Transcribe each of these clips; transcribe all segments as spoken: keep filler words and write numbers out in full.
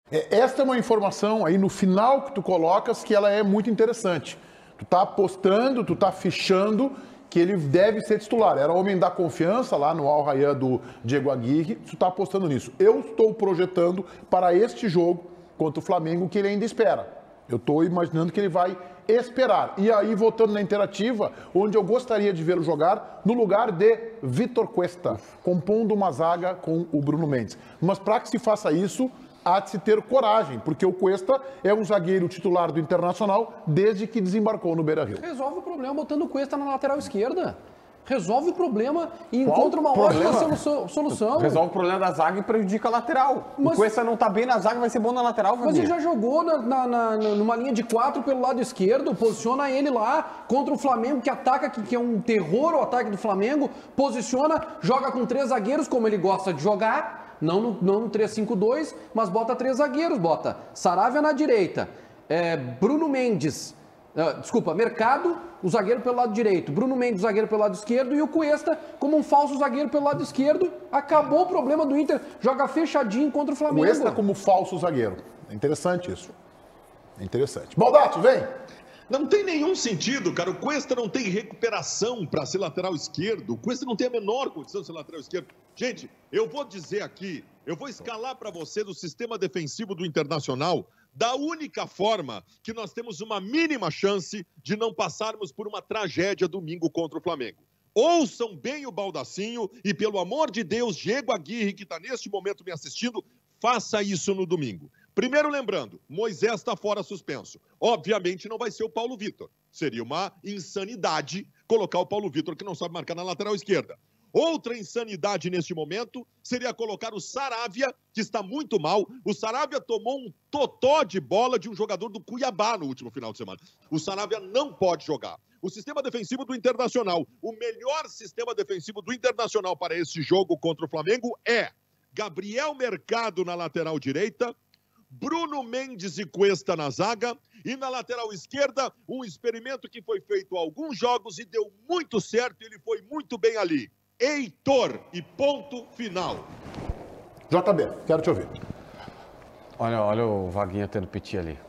É, esta é uma informação aí no final que tu colocas que ela é muito interessante. Tu tá apostando, tu tá fichando que ele deve ser titular. Era homem da confiança lá no Al Rayyan do Diego Aguirre, tu tá apostando nisso. Eu estou projetando para este jogo contra o Flamengo que ele ainda espera. Eu estou imaginando que ele vai esperar. E aí, voltando na interativa, onde eu gostaria de vê-lo jogar, no lugar de Vitor Cuesta, compondo uma zaga com o Bruno Mendes. Mas para que se faça isso, há de se ter coragem, porque o Cuesta é um zagueiro titular do Internacional desde que desembarcou no Beira-Rio. Resolve o problema botando o Cuesta na lateral esquerda. Resolve o problema e Qual encontra uma problema? ótima solução, solução. Resolve o problema da zaga e prejudica a lateral. Mas, o Cuesta não tá bem na zaga, vai ser bom na lateral, Mas ele já jogou na, na, na, numa linha de quatro pelo lado esquerdo, posiciona ele lá contra o Flamengo, que ataca, que, que é um terror o ataque do Flamengo, posiciona, joga com três zagueiros, como ele gosta de jogar, não no, não no três cinco dois, mas bota três zagueiros, bota Saravia na direita, é, Bruno Mendes, Uh, desculpa, Mercado, o zagueiro pelo lado direito, Bruno Mendes, o zagueiro pelo lado esquerdo, e o Cuesta como um falso zagueiro pelo lado esquerdo. Acabou o problema do Inter, joga fechadinho contra o Flamengo. Cuesta como falso zagueiro. É interessante isso. É interessante. Baldatti, vem! Não tem nenhum sentido, cara. O Cuesta não tem recuperação para ser lateral esquerdo. O Cuesta não tem a menor condição de ser lateral esquerdo. Gente, eu vou dizer aqui, eu vou escalar para você do sistema defensivo do Internacional da única forma que nós temos uma mínima chance de não passarmos por uma tragédia domingo contra o Flamengo. Ouçam bem o Baldacinho e, pelo amor de Deus, Diego Aguirre, que está neste momento me assistindo, faça isso no domingo. Primeiro lembrando, Moisés está fora suspenso. Obviamente não vai ser o Paulo Vitor. Seria uma insanidade colocar o Paulo Vitor, que não sabe marcar na lateral esquerda. Outra insanidade neste momento seria colocar o Saravia, que está muito mal. O Saravia tomou um totó de bola de um jogador do Cuiabá no último final de semana. O Saravia não pode jogar. O sistema defensivo do Internacional, o melhor sistema defensivo do Internacional para esse jogo contra o Flamengo é Gabriel Mercado na lateral direita, Bruno Mendes e Cuesta na zaga, e na lateral esquerda, um experimento que foi feito há alguns jogos e deu muito certo, ele foi muito bem ali. Heitor e ponto final. J B, quero te ouvir. Olha, olha o Vaguinha tendo piti ali.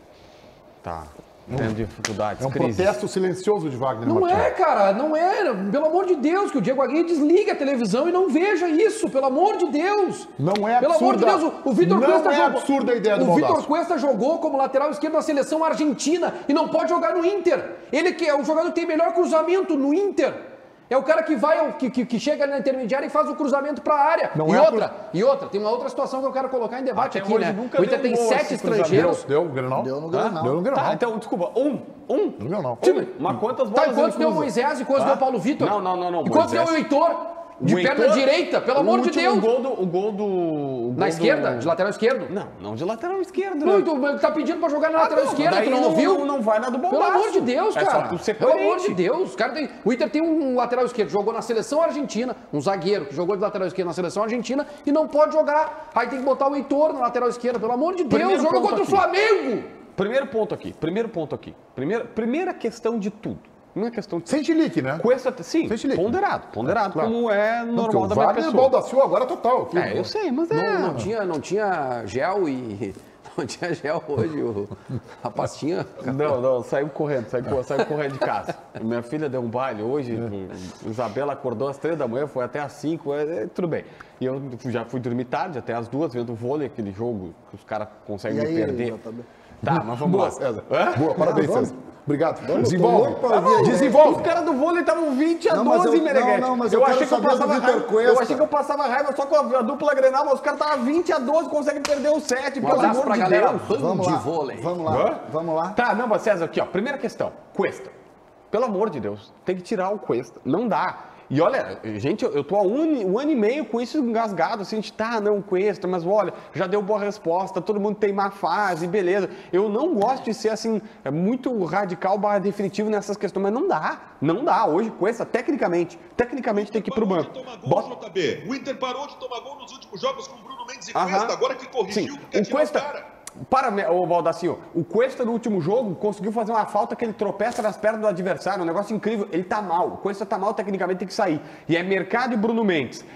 Tá tendo dificuldades, É um crises. protesto silencioso de Wagner Não Martins. é, cara, não é. Pelo amor de Deus, que o Diego Aguirre desliga a televisão e não veja isso, pelo amor de Deus. Não é absurda. Pelo amor de Deus, o, o Vitor Não Cuesta é jogou. absurda a ideia do O Vitor Baldassi. Cuesta jogou como lateral esquerdo na seleção argentina e não pode jogar no Inter. Ele que é o jogador que tem melhor cruzamento no Inter. É o cara que vai, que, que, que chega na intermediária e faz o cruzamento para a área. Não e é outra, por... e outra, tem uma outra situação que eu quero colocar em debate Até aqui, hoje né? nunca O Inter deu tem gol sete esse cruzamento. estrangeiros. Deu no Grenal? Deu no Grenal. Deu no Grenal. Tá, então, desculpa, um, um. No Grenal. Um, mas quantas bolas Tá, e quantos ele deu o cruza? Moisés e quantos Ah? deu o Paulo Vitor? Não, não, não, não. E quantos Moisés. deu o Heitor? De O perna Heitor, direita, pelo o amor de último Deus. Gol do, o gol do... o Na gol esquerda, do... de lateral esquerdo? Não, não de lateral esquerdo. Não, né? então, ele tá pedindo pra jogar na Ah, lateral não, esquerda, daí tu não, não, ouviu? não, não vai na do Pelo Baldassi. amor de Deus, É cara. só tu ser Pelo amor coerente. de Deus. Cara tem... O Inter tem um lateral esquerdo, jogou na seleção argentina, um zagueiro que jogou de lateral esquerdo na seleção argentina e não pode jogar. Aí tem que botar o Heitor na lateral esquerda, pelo amor de Deus. Primeiro Joga ponto contra aqui. o Flamengo. Primeiro ponto aqui, primeiro ponto aqui. Primeira, primeira questão de tudo. Não é questão de... Sem chilique, né? Cuesta, sim, Sem chilique. ponderado, ponderado, Claro. como é Não, normal porque da o minha Wagner pessoa. Baldassi agora total. Aqui, É, eu sei, mas é... Não, não, tinha, não tinha gel e... Não tinha gel hoje, o... a pastinha... Não, não, saiu correndo, saiu, cor- saiu correndo de casa. Minha filha deu um baile hoje, É. Isabela acordou às três da manhã, foi até às cinco, é, é, tudo bem. E eu já fui dormir tarde, até às duas, vendo o vôlei, aquele jogo que os caras conseguem E me aí, perder. J B? Tá, mas vamos Boa, lá. César. Hã? Boa, parabéns, Não, vamos. César. Obrigado. tô Desenvolve. louco pra ouvir aí. Os Desenvolve. caras do vôlei estavam vinte a Não, mas doze, eu- Meneghete. não, não, mas eu quero achei que eu saber do passava Vitor raiva. Cuesta. Eu achei que eu passava raiva só com a, a dupla Grenal, mas os caras estavam vinte a doze, conseguem perder o sete, Um pelo abraço amor pra de galera Deus. Band Vamos de lá. vôlei. Vamos lá. Hã? Vamos lá. Tá, não, mas César, aqui, ó. Primeira questão. Cuesta. Pelo amor de Deus, tem que tirar o Cuesta. Não dá. E olha, gente, eu, eu tô há um, um ano e meio com isso engasgado, assim, a gente tá, não, Cuesta, mas olha, já deu boa resposta, todo mundo tem má fase, beleza. Eu não gosto de ser, assim, é muito radical barra definitivo nessas questões, mas não dá, não dá. Hoje, Cuesta, tecnicamente, tecnicamente tem que ir pro banco. Parou de tomar gol, Bota- J B. O Inter parou de tomar gol nos últimos jogos com Bruno Mendes e Aham. Cuesta. Agora que corrigiu, Sim, quer o tirar Cuesta... o cara. Para, ô Baldacinho, o Cuesta no último jogo conseguiu fazer uma falta que ele tropeça nas pernas do adversário, um negócio incrível. Ele tá mal, o Cuesta tá mal, tecnicamente tem que sair. E é Mercado e Bruno Mendes.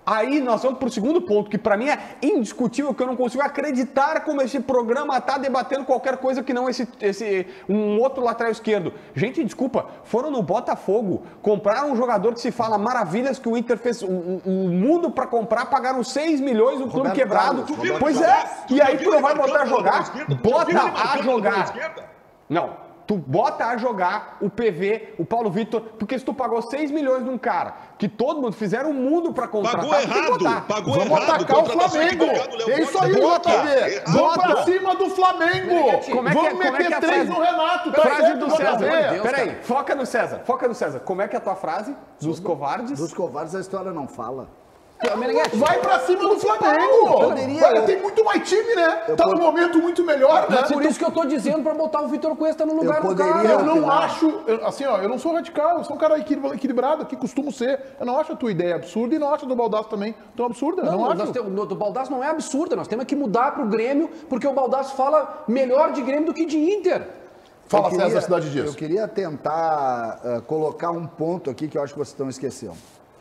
Aí nós vamos pro segundo ponto, que pra mim é indiscutível, que eu não consigo acreditar como esse programa tá debatendo qualquer coisa que não esse, esse um outro lateral esquerdo. Gente, desculpa, foram no Botafogo, compraram um jogador que se fala maravilhas que o Inter fez um, um mundo pra comprar, pagaram seis milhões, o clube Roberto quebrado. Carlos, Pois é, e aí tu não vai botar a jogar? Bota a jogar. Não. Tu bota a jogar o P V, o Paulo Vitor, porque se tu pagou seis milhões num cara, que todo mundo fizeram um mundo pra contratar, Pagou errado, pagou Vamos errado. atacar o Flamengo. É isso aí, J B. Vamos pra cima do Flamengo. Como é que, Vamos como é que meter é a três frase? no Renato. Tá Frase certo, do J B? César. Peraí, foca no César, foca no César. Como é que é a tua frase? Dos covardes? Dos covardes a história não fala. Vai pra cima do Flamengo. Poderia, Olha, eu- tem muito mais time, né? Tá pod- num momento muito melhor, né? É por isso que eu tô dizendo pra botar o Vitor Cuesta no lugar do poderia- cara. Eu não opinar. acho, eu- assim, ó, eu não sou radical, eu sou um cara equil- equilibrado, que costumo ser. Eu não acho a tua ideia absurda e não acho a do Baldasso também tão absurda. Não, Não, nós acho. temos, no, do Baldasso não é absurda, nós temos que mudar pro Grêmio, porque o Baldasso fala melhor de Grêmio do que de Inter. Fala, Eu queria- César, Cidade Eu Dias. queria tentar uh, colocar um ponto aqui que eu acho que vocês estão esquecendo.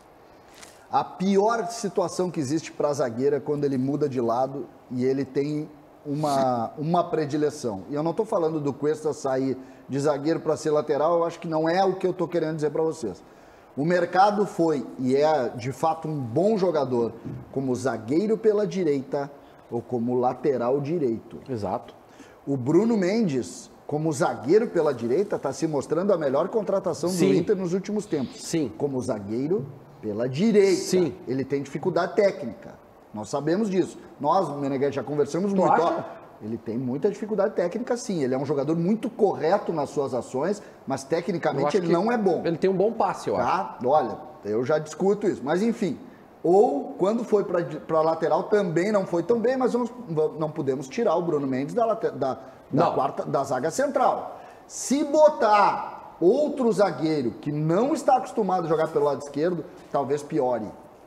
A pior situação que existe para zagueiro é quando ele muda de lado e ele tem uma, uma predileção. E eu não estou falando do Cuesta sair de zagueiro para ser lateral, eu acho que não é o que eu estou querendo dizer para vocês. O mercado foi, e é de fato um bom jogador, como zagueiro pela direita ou como lateral direito. Exato. O Bruno Mendes, como zagueiro pela direita, está se mostrando a melhor contratação Sim. do Inter nos últimos tempos. Sim. Como zagueiro pela direita. Sim. Ele tem dificuldade técnica. Nós sabemos disso. Nós, Meneghetti, já conversamos Tu muito. acha? Ó, ele tem muita dificuldade técnica, sim. Ele é um jogador muito correto nas suas ações, mas Eu tecnicamente acho ele que não é bom. Ele tem um bom passe, eu acho. Tá? Olha, eu já discuto isso. Mas enfim. Ou, quando foi para lateral, também não foi tão bem, mas vamos, não podemos tirar o Bruno Mendes da, late- da, da, Não. quarta, da zaga central. Se botar outro zagueiro que não está acostumado a jogar pelo lado esquerdo, talvez piore.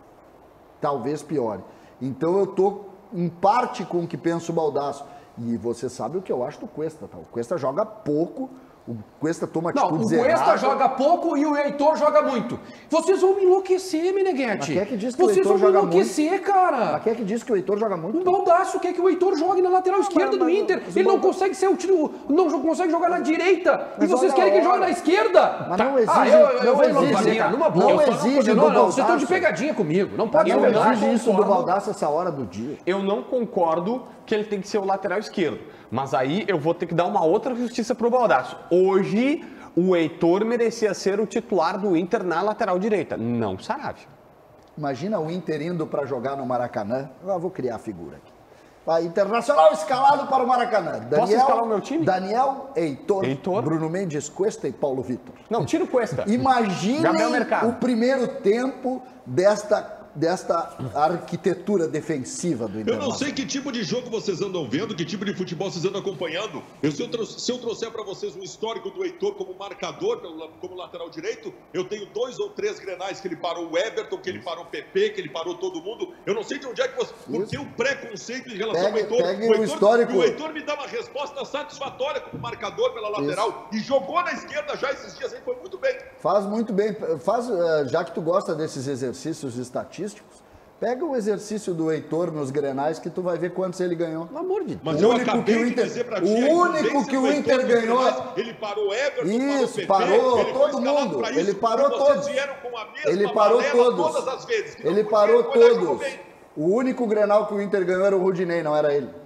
Talvez piore. Então eu tô em parte com o que pensa o Baldasso. E você sabe o que eu acho do Cuesta, tá? O Cuesta joga pouco, o Cuesta toma Não, o atitudes Cuesta erradas. joga pouco e o Heitor joga muito. Vocês vão me enlouquecer, Meneghetti. Mas quem é que diz que o Vocês Heitor vão me joga enlouquecer, cara. Mas quem é que disse que o Heitor joga muito? O Baldasso quer que o Heitor jogue na lateral esquerda do mas- Inter. mas o Ele não Baldasso- consegue ser o tiro, não jo- consegue jogar na direita. Mas e vocês olha querem que a ele jogue hora. na esquerda. Mas não Ah, exige- eu, eu, não vou exige, enlouquecer, cara, numa boa. não Eu tô- exige não, do não, vocês estão de Baldasso. pegadinha comigo. Não pode Não ser verdade. exige isso do concordo. Baldasso essa hora do dia. Eu não concordo que ele tem que ser o lateral esquerdo. Mas aí eu vou ter que dar uma outra justiça pro Baldasso. Hoje, o Heitor merecia ser o titular do Inter na lateral direita. Não o Saravia. Imagina o Inter indo para jogar no Maracanã. Eu vou criar a figura aqui. Vai, Internacional escalado para o Maracanã. Daniel, escalar o meu time? Daniel, Heitor, Heitor. Bruno Mendes, Cuesta e Paulo Vitor. Não, tira o Cuesta. Gabriel Imaginem Mercado. o primeiro tempo desta, desta arquitetura defensiva do Eu Internacional. não sei que tipo de jogo vocês andam vendo, que tipo de futebol vocês andam acompanhando. Eu, se, eu trouxer, se eu trouxer para vocês um histórico do Heitor como marcador, pelo- como lateral direito, eu tenho dois ou três grenais que ele parou o Everton, que ele parou o P P, que ele parou todo mundo. Eu não sei de onde é que você... Por que o preconceito em relação Pegue- ao Heitor? pegue o, o Heitor histórico. o Heitor me dá uma resposta satisfatória como marcador pela lateral e jogou na esquerda já esses dias aí, foi muito bem. Faz muito bem. Faz, eh, já que tu gosta desses exercícios estatísticos, pega o exercício do Heitor nos grenais que tu vai ver quantos ele ganhou. Pelo amor de Deus. Mas O eu único acabei que o de Inter- dizer pra o ti, a único inocência que o do Inter Heitor nos ganhou- grenais, ele parou o Everton, Isso, parou o P P, parou ele foi todo escalado mundo. pra isso, Ele parou e vocês todos. vieram com a mesma Ele parou balela todos. todas as vezes. que não Ele podia, parou foi lá e jogou todos. bem. O único Grenal que o Inter ganhou era o Rudinei, não era ele.